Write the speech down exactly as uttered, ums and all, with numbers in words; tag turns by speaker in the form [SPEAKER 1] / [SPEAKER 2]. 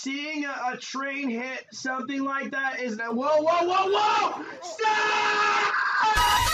[SPEAKER 1] Seeing a, a train hit something like that is that. Whoa, whoa, whoa, whoa! Stop!